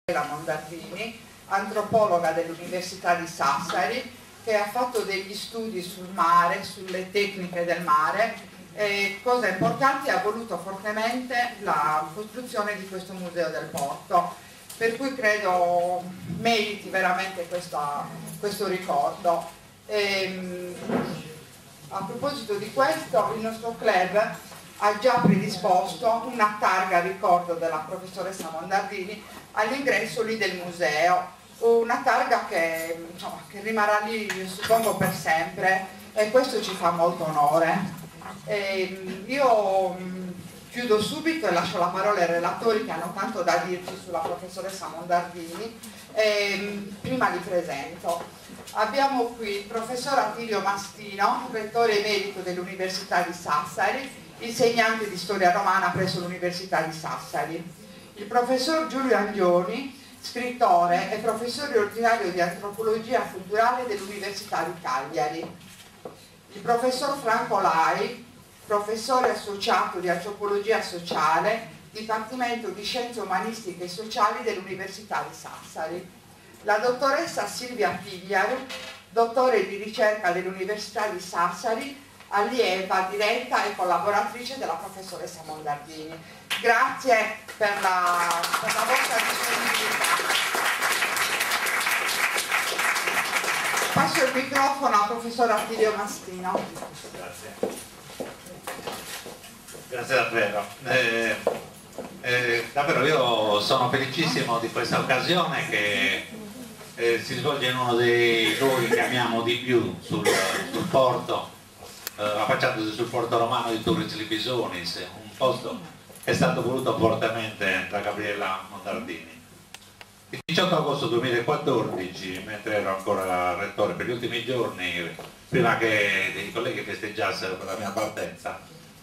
Mondardini, antropologa dell'Università di Sassari, che ha fatto degli studi sul mare, sulle tecniche del mare e, cosa importante, ha voluto fortemente la costruzione di questo museo del porto, per cui credo meriti veramente questo ricordo. A proposito di questo, il nostro club ha già predisposto una targa a ricordo della professoressa Mondardini all'ingresso lì del museo, una targa che rimarrà lì, suppongo, per sempre, e questo ci fa molto onore. Io chiudo subito e lascio la parola ai relatori che hanno tanto da dirci sulla professoressa Mondardini. Prima li presento. Abbiamo qui il professor Attilio Mastino, rettore emerito dell'Università di Sassari, insegnante di storia romana presso l'Università di Sassari. Il professor Giulio Angioni, scrittore e professore ordinario di antropologia culturale dell'Università di Cagliari. Il professor Franco Lai, professore associato di antropologia sociale, Dipartimento di Scienze Umanistiche e Sociali dell'Università di Sassari. La dottoressa Silvia Pigliaru, dottore di ricerca dell'Università di Sassari, allieva, diretta e collaboratrice della professoressa Mondardini. Grazie per la vostra disponibilità. Passo il microfono al professor Attilio Mastino. Grazie. Grazie davvero. Davvero io sono felicissimo di questa occasione che si svolge in uno dei luoghi che amiamo di più sul porto, affacciandosi sul porto romano di Turris Libisonis, un posto che è stato voluto fortemente da Gabriella Mondardini. Il 18 agosto 2014, mentre ero ancora rettore, per gli ultimi giorni, prima che i colleghi festeggiassero per la mia partenza,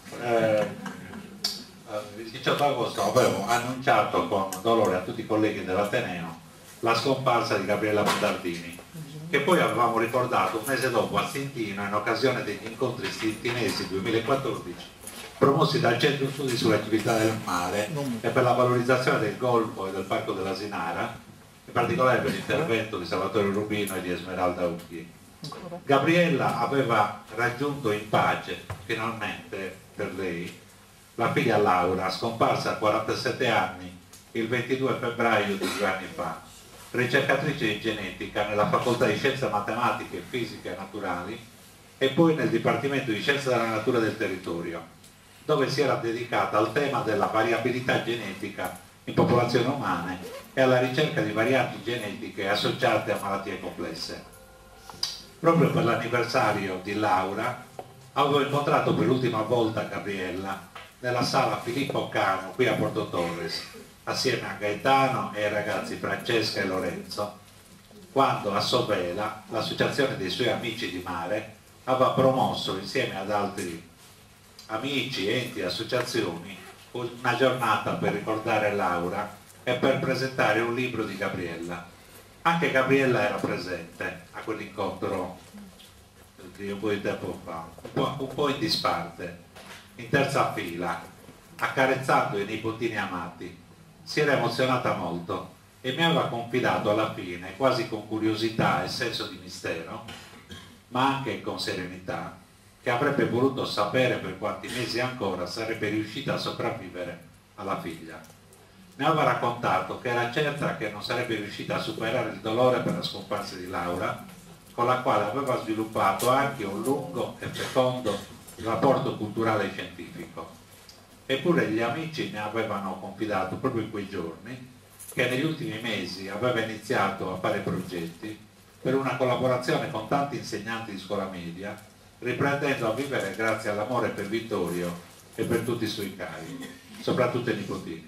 il 18 agosto avevo annunciato con dolore a tutti i colleghi dell'Ateneo la scomparsa di Gabriella Mondardini, che poi avevamo ricordato un mese dopo a Stintino in occasione degli incontri stintinesi 2014 promossi dal Centro Studi sulle attività del mare e per la valorizzazione del Golfo e del Parco dell'Asinara, in particolare per l'intervento di Salvatore Rubino e di Esmeralda Ughi. Gabriella aveva raggiunto in pace, finalmente per lei, la figlia Laura, scomparsa a 47 anni il 22 febbraio di 2 anni fa, ricercatrice di genetica nella facoltà di scienze matematiche, fisiche e naturali e poi nel Dipartimento di Scienze della Natura e del Territorio, dove si era dedicata al tema della variabilità genetica in popolazioni umane e alla ricerca di varianti genetiche associate a malattie complesse. Proprio per l'anniversario di Laura avevo incontrato per l'ultima volta Gabriella nella sala Filippo Cano qui a Porto Torres, assieme a Gaetano e ai ragazzi Francesca e Lorenzo, quando a Sovela l'associazione dei suoi amici di mare aveva promosso insieme ad altri amici, enti e associazioni una giornata per ricordare Laura e per presentare un libro di Gabriella. Anche Gabriella era presente a quell'incontro di un po' di tempo fa, un po' in disparte, in terza fila, accarezzando i nipotini amati. Si era emozionata molto e mi aveva confidato alla fine, quasi con curiosità e senso di mistero, ma anche con serenità, che avrebbe voluto sapere per quanti mesi ancora sarebbe riuscita a sopravvivere alla figlia. Mi aveva raccontato che era certa che non sarebbe riuscita a superare il dolore per la scomparsa di Laura, con la quale aveva sviluppato anche un lungo e fecondo rapporto culturale e scientifico. Eppure gli amici ne avevano confidato proprio in quei giorni che negli ultimi mesi aveva iniziato a fare progetti per una collaborazione con tanti insegnanti di scuola media, riprendendo a vivere grazie all'amore per Vittorio e per tutti i suoi cari, soprattutto i nipotini.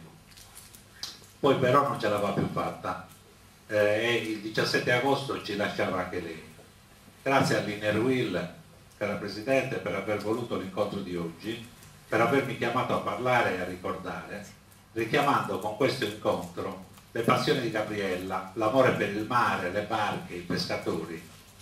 Poi però non ce l'aveva più fatta e il 17 agosto ci lasciava anche lei. Grazie all'Inner Will, cara Presidente, per aver voluto l'incontro di oggi, per avermi chiamato a parlare e a ricordare, richiamando con questo incontro le passioni di Gabriella, l'amore per il mare, le barche, i pescatori,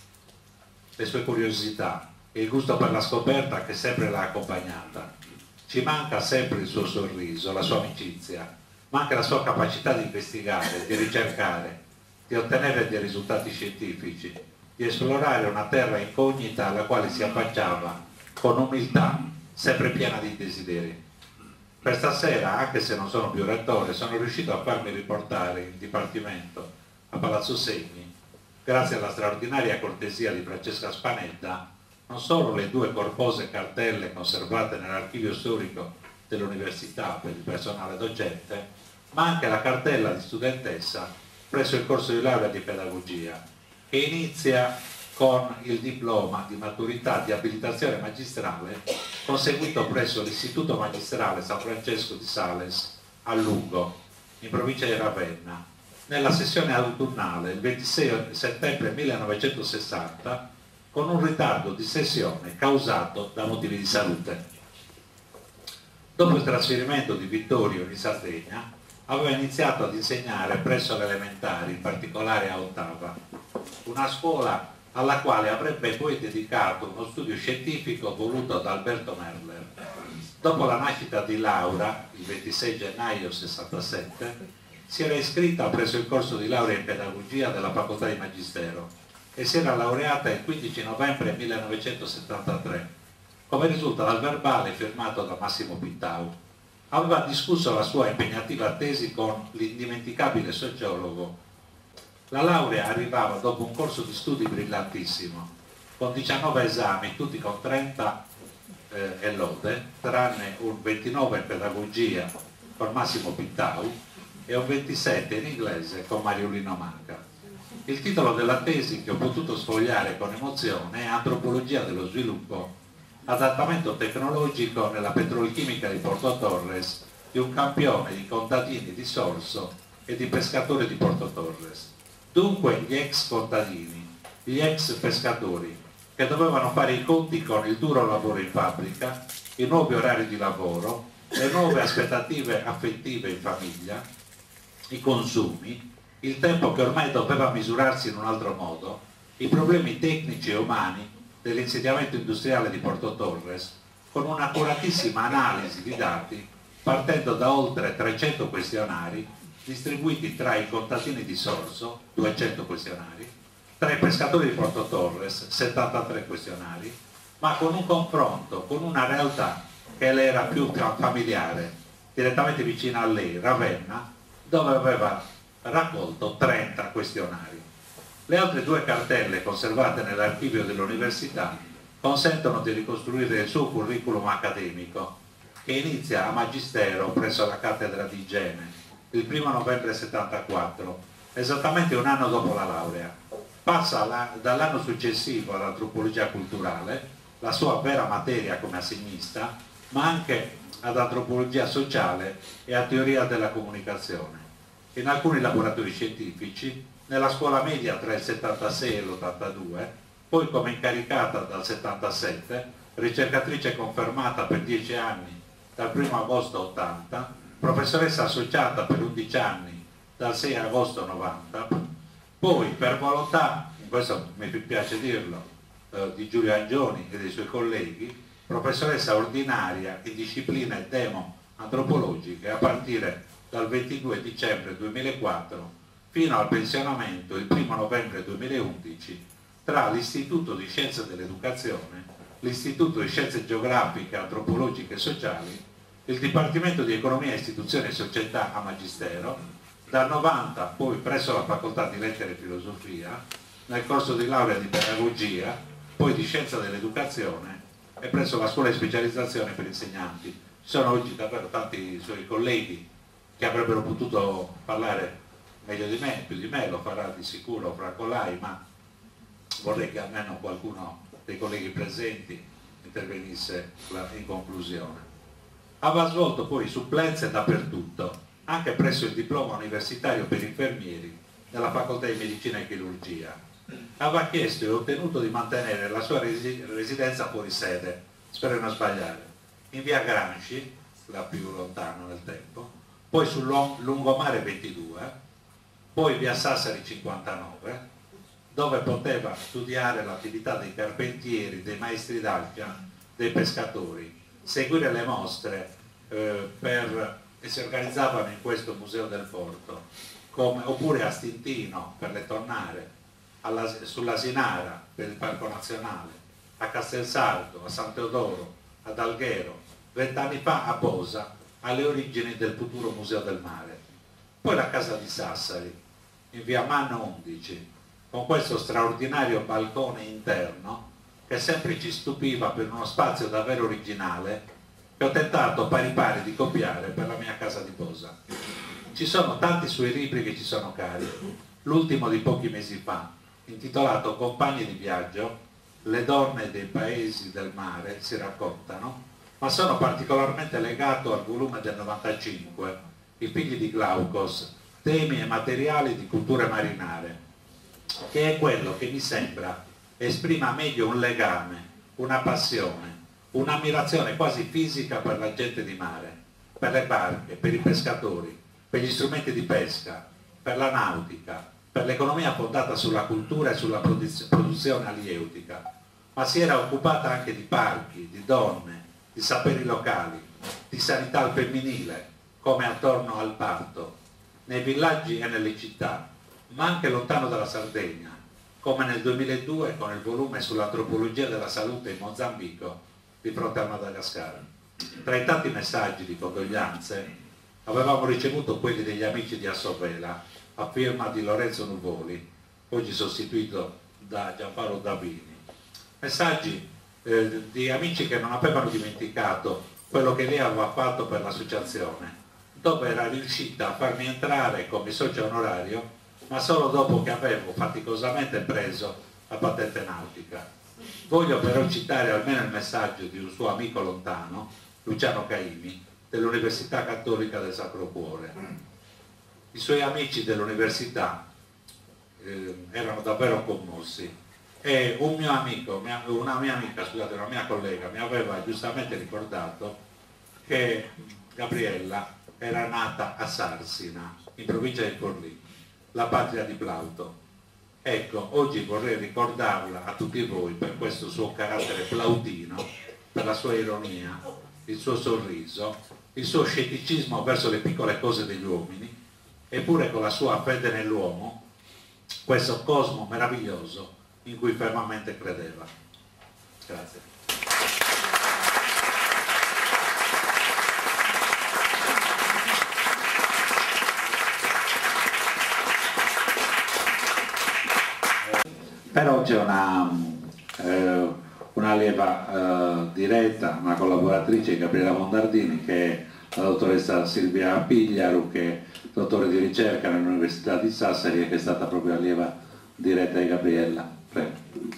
le sue curiosità e il gusto per la scoperta che sempre l'ha accompagnata. Ci manca sempre il suo sorriso, la sua amicizia, ma anche la sua capacità di investigare, di ricercare, di ottenere dei risultati scientifici, di esplorare una terra incognita alla quale si affacciava con umiltà, sempre piena di desideri. Per stasera, anche se non sono più rettore, sono riuscito a farmi riportare in dipartimento a Palazzo Segni, grazie alla straordinaria cortesia di Francesca Spanedda, non solo le 2 corpose cartelle conservate nell'archivio storico dell'università per il personale docente, ma anche la cartella di studentessa presso il corso di laurea di pedagogia, che inizia con il diploma di maturità di abilitazione magistrale conseguito presso l'Istituto Magistrale San Francesco di Sales a Lugo, in provincia di Ravenna, nella sessione autunnale il 26 settembre 1960, con un ritardo di sessione causato da motivi di salute. Dopo il trasferimento di Vittorio in Sardegna, aveva iniziato ad insegnare presso le elementari, in particolare a Ottava, una scuola alla quale avrebbe poi dedicato uno studio scientifico voluto da Alberto Merler. Dopo la nascita di Laura, il 26 gennaio 67, si era iscritta presso il corso di laurea in pedagogia della facoltà di Magistero e si era laureata il 15 novembre 1973, come risulta dal verbale firmato da Massimo Pittau. Aveva discusso la sua impegnativa tesi con l'indimenticabile sociologo. La laurea arrivava dopo un corso di studi brillantissimo, con 19 esami, tutti con 30 e lode, tranne un 29 in pedagogia con Massimo Pittau e un 27 in inglese con Mariolino Manca. Il titolo della tesi che ho potuto sfogliare con emozione è Antropologia dello sviluppo, adattamento tecnologico nella petrolchimica di Porto Torres di un campione di contadini di Sorso e di pescatori di Porto Torres. Dunque gli ex contadini, gli ex pescatori, che dovevano fare i conti con il duro lavoro in fabbrica, i nuovi orari di lavoro, le nuove aspettative affettive in famiglia, i consumi, il tempo che ormai doveva misurarsi in un altro modo, i problemi tecnici e umani dell'insediamento industriale di Porto Torres, con un'accuratissima analisi di dati partendo da oltre 300 questionari distribuiti tra i contadini di Sorso, 200 questionari, tra i pescatori di Porto Torres, 73 questionari, ma con un confronto con una realtà che le era più familiare, direttamente vicina a lei, Ravenna, dove aveva raccolto 30 questionari. Le altre 2 cartelle conservate nell'archivio dell'università consentono di ricostruire il suo curriculum accademico, che inizia a Magistero presso la cattedra di Igiene il 1 novembre 74, esattamente un anno dopo la laurea. Passa dall'anno successivo all'antropologia culturale, la sua vera materia come assegnista, ma anche ad antropologia sociale e a teoria della comunicazione, in alcuni laboratori scientifici, nella scuola media tra il 76 e l'82, poi come incaricata dal 77, ricercatrice confermata per 10 anni dal 1 agosto 80, professoressa associata per 11 anni dal 6 agosto 90, poi per volontà, questo mi piace dirlo, di Giulio Angioni e dei suoi colleghi, professoressa ordinaria in discipline demo-antropologiche a partire dal 22 dicembre 2004 fino al pensionamento il 1 novembre 2011 tra l'Istituto di Scienze dell'Educazione, l'Istituto di Scienze Geografiche, Antropologiche e Sociali, il Dipartimento di Economia, Istituzioni e Società a Magistero, dal 90 poi presso la Facoltà di Lettere e Filosofia, nel corso di laurea di Pedagogia, poi di Scienza dell'Educazione e presso la Scuola di Specializzazione per Insegnanti. Ci sono oggi davvero tanti suoi colleghi che avrebbero potuto parlare meglio di me, più di me, lo farà di sicuro Franco Lai, ma vorrei che almeno qualcuno dei colleghi presenti intervenisse in conclusione. Aveva svolto poi supplenze dappertutto, anche presso il diploma universitario per infermieri nella facoltà di medicina e chirurgia. Aveva chiesto e ottenuto di mantenere la sua residenza fuori sede, spero di non sbagliare, in via Gramsci, la più lontana nel tempo, poi sul lungomare 22, poi via Sassari 59, dove poteva studiare l'attività dei carpentieri, dei maestri d'arca, dei pescatori, seguire le mostre per e si organizzavano in questo museo del porto, oppure a Stintino per le tonnare, sull'Asinara per il Parco Nazionale, a Castelsardo, a San Teodoro, ad Alghero, 20 anni fa a Posa, alle origini del futuro Museo del Mare. Poi la casa di Sassari, in via Manno 11, con questo straordinario balcone interno che sempre ci stupiva per uno spazio davvero originale, che ho tentato pari pari di copiare per la mia casa di Posa. Ci sono tanti suoi libri che ci sono cari, l'ultimo di pochi mesi fa, intitolato Compagni di viaggio, le donne dei paesi del mare si raccontano, ma sono particolarmente legato al volume del 95, I figli di Glaukos, temi e materiali di culture marinare, che è quello che mi sembra esprima meglio un legame, una passione, un'ammirazione quasi fisica per la gente di mare, per le barche, per i pescatori, per gli strumenti di pesca, per la nautica, per l'economia fondata sulla cultura e sulla produzione alieutica, ma si era occupata anche di parchi, di donne, di saperi locali, di sanità al femminile, come attorno al Parto, nei villaggi e nelle città, ma anche lontano dalla Sardegna, come nel 2002 con il volume sull'antropologia della salute in Mozambico di fronte a Madagascar. Tra i tanti messaggi di condoglianze avevamo ricevuto quelli degli amici di Assovela, a firma di Lorenzo Nuvoli, oggi sostituito da Gianpaolo Davini. Messaggi di amici che non avevano dimenticato quello che lei aveva fatto per l'associazione, dove era riuscita a farmi entrare come socio onorario, ma solo dopo che avevo faticosamente preso la patente nautica. Voglio però citare almeno il messaggio di un suo amico lontano, Luciano Caimi, dell'Università Cattolica del Sacro Cuore. I suoi amici dell'università erano davvero commossi e un mio amico, una mia collega mi aveva giustamente ricordato che Gabriella era nata a Sarsina, in provincia di Forlì, la patria di Plauto. Ecco, oggi vorrei ricordarla a tutti voi per questo suo carattere plautino, per la sua ironia, il suo sorriso, il suo scetticismo verso le piccole cose degli uomini, eppure con la sua fede nell'uomo, questo cosmo meraviglioso in cui fermamente credeva. Grazie. Però c'è un'allieva diretta, una collaboratrice, Gabriella Mondardini, che è la dottoressa Silvia Pigliaru, che è dottore di ricerca nell'Università di Sassari e che è stata proprio allieva diretta di Gabriella. Prego.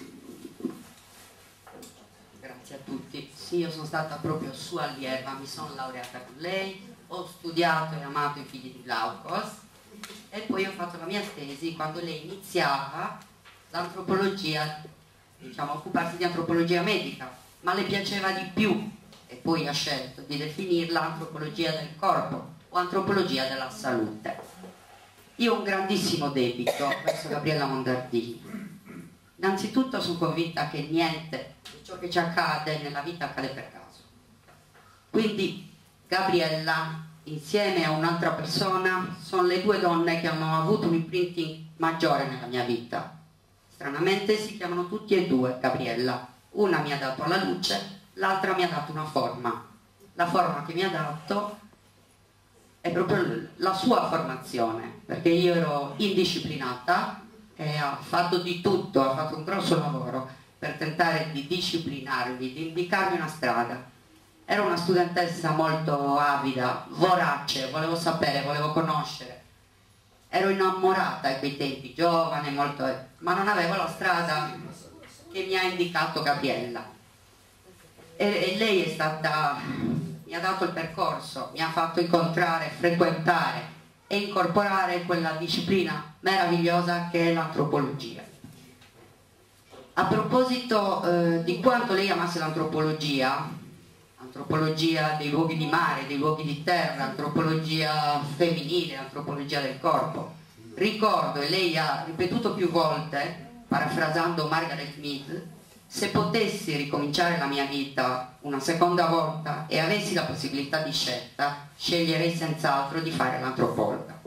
Grazie a tutti. Sì, io sono stata proprio sua allieva, mi sono laureata con lei, ho studiato e amato i figli di Glaukos e poi ho fatto la mia tesi quando lei iniziava l'antropologia, diciamo, occuparsi di antropologia medica, ma le piaceva di più e poi ha scelto di definirla antropologia del corpo o antropologia della salute. Io ho un grandissimo debito verso Gabriella Mondardini. Innanzitutto sono convinta che niente di ciò che ci accade nella vita accade per caso. Quindi Gabriella insieme a un'altra persona sono le due donne che hanno avuto un imprinting maggiore nella mia vita. Stranamente si chiamano tutti e due Gabriella. Una mi ha dato alla luce, l'altra mi ha dato una forma. La forma che mi ha dato è proprio la sua formazione, perché io ero indisciplinata e ha fatto di tutto, ha fatto un grosso lavoro per tentare di disciplinarmi, di indicarmi una strada. Ero una studentessa molto avida, vorace, volevo sapere, volevo conoscere. Ero innamorata a quei tempi, giovane, molto, ma non avevo la strada che mi ha indicato Gabriella. E lei è stata, mi ha dato il percorso, mi ha fatto incontrare, frequentare e incorporare quella disciplina meravigliosa che è l'antropologia. A proposito di quanto lei amasse l'antropologia, antropologia dei luoghi di mare, dei luoghi di terra, antropologia femminile, antropologia del corpo. Ricordo, e lei ha ripetuto più volte, parafrasando Margaret Mead, se potessi ricominciare la mia vita una seconda volta e avessi la possibilità di scelta, sceglierei senz'altro di fare l'antropologa.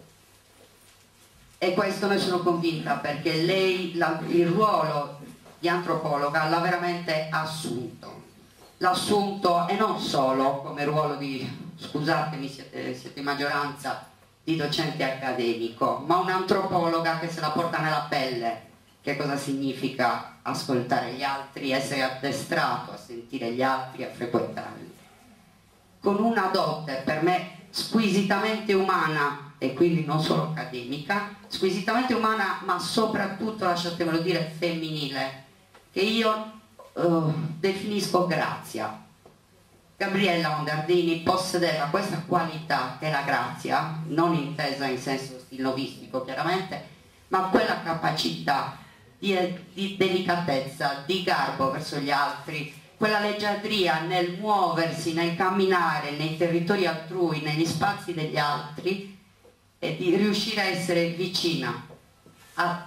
E questo ne sono convinta, perché lei il ruolo di antropologa l'ha veramente assunto. L'ha assunto, e non solo come ruolo di, scusatemi, siete in maggioranza, di docente accademico, ma un'antropologa che se la porta nella pelle. Che cosa significa ascoltare gli altri, essere addestrato a sentire gli altri, a frequentarli. Con una dote per me squisitamente umana, e quindi non solo accademica, squisitamente umana, ma soprattutto, lasciatemelo dire, femminile, che io definisco grazia. Gabriella Mondardini possedeva questa qualità che è la grazia, non intesa in senso stilnovistico chiaramente, ma quella capacità di delicatezza, di garbo verso gli altri, quella leggiadria nel muoversi, nel camminare nei territori altrui, negli spazi degli altri, e di riuscire a essere vicina a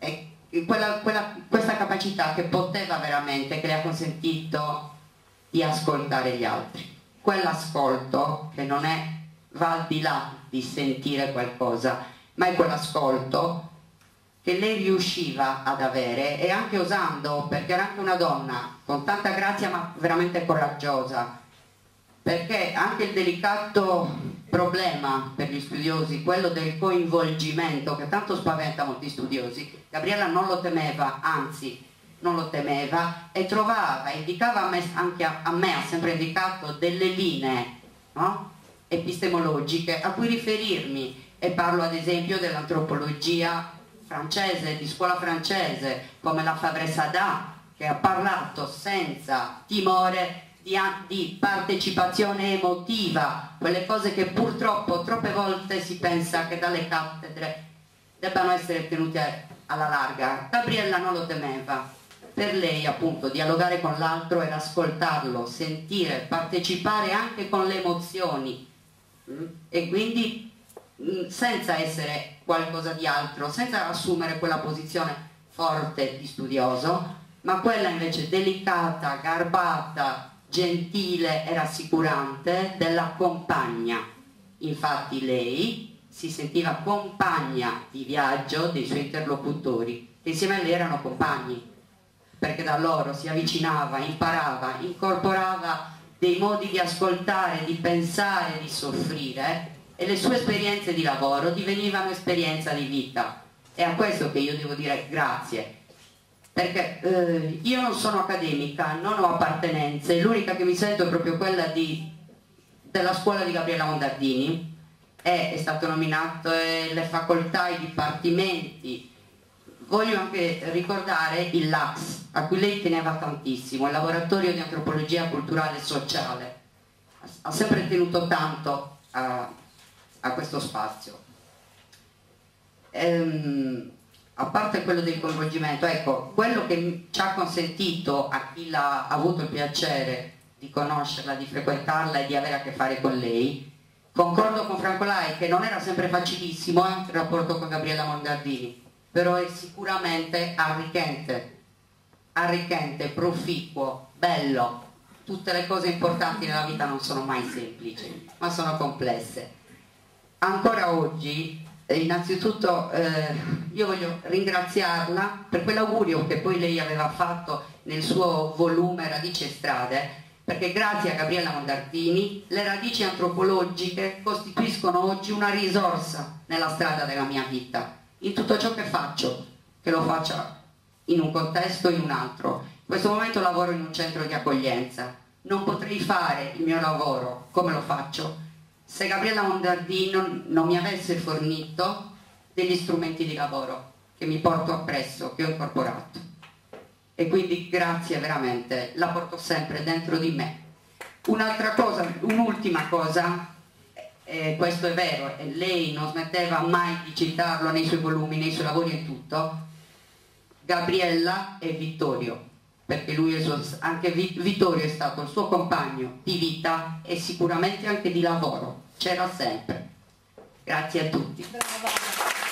questa capacità che poteva veramente, che le ha consentito di ascoltare gli altri. Quell'ascolto che non va al di là di sentire qualcosa, ma è quell'ascolto che lei riusciva ad avere, e anche osando, perché era anche una donna con tanta grazia ma veramente coraggiosa, perché anche il delicato problema per gli studiosi, quello del coinvolgimento che tanto spaventa molti studiosi, Gabriella non lo temeva, anzi non lo temeva, e trovava, indicava a me, anche a me ha sempre indicato delle linee, no? Epistemologiche a cui riferirmi, e parlo ad esempio dell'antropologia francese, di scuola francese, come la Fabre-Sadat, che ha parlato senza timore di partecipazione emotiva, quelle cose che purtroppo troppe volte si pensa che dalle cattedre debbano essere tenute alla larga. Gabriella non lo temeva. Per lei appunto dialogare con l'altro era ascoltarlo, sentire, partecipare anche con le emozioni, e quindi senza essere qualcosa di altro, senza assumere quella posizione forte di studioso, ma quella invece delicata, garbata, gentile e rassicurante della compagna. Infatti lei si sentiva compagna di viaggio dei suoi interlocutori, che insieme a lei erano compagni, perché da loro si avvicinava, imparava, incorporava dei modi di ascoltare, di pensare, di soffrire, e le sue esperienze di lavoro divenivano esperienza di vita. È a questo che io devo dire grazie, perché io non sono accademica, non ho appartenenze, l'unica che mi sento è proprio quella della scuola di Gabriella Mondardini, è stato nominato le facoltà, i dipartimenti. Voglio anche ricordare il LAX, a cui lei teneva tantissimo, il Laboratorio di Antropologia Culturale e Sociale. Ha sempre tenuto tanto a questo spazio. A parte quello del coinvolgimento, ecco, quello che ci ha consentito a chi ha avuto il piacere di conoscerla, di frequentarla e di avere a che fare con lei, concordo con Franco Lai che non era sempre facilissimo il rapporto con Gabriella Mondardini, però è sicuramente arricchente, proficuo, bello. Tutte le cose importanti nella vita non sono mai semplici, ma sono complesse. Ancora oggi, innanzitutto io voglio ringraziarla per quell'augurio che poi lei aveva fatto nel suo volume Radici e Strade, perché grazie a Gabriella Mondardini le radici antropologiche costituiscono oggi una risorsa nella strada della mia vita, in tutto ciò che faccio, che lo faccia in un contesto o in un altro. In questo momento lavoro in un centro di accoglienza, non potrei fare il mio lavoro come lo faccio se Gabriella Mondardini non mi avesse fornito degli strumenti di lavoro che mi porto appresso, che ho incorporato. E quindi grazie veramente, la porto sempre dentro di me. Un'altra cosa, un'ultima cosa, questo è vero, e lei non smetteva mai di citarlo nei suoi volumi, nei suoi lavori e tutto, Gabriella e Vittorio, perché lui è anche Vittorio è stato il suo compagno di vita e sicuramente anche di lavoro, c'era sempre. Grazie a tutti. Brava.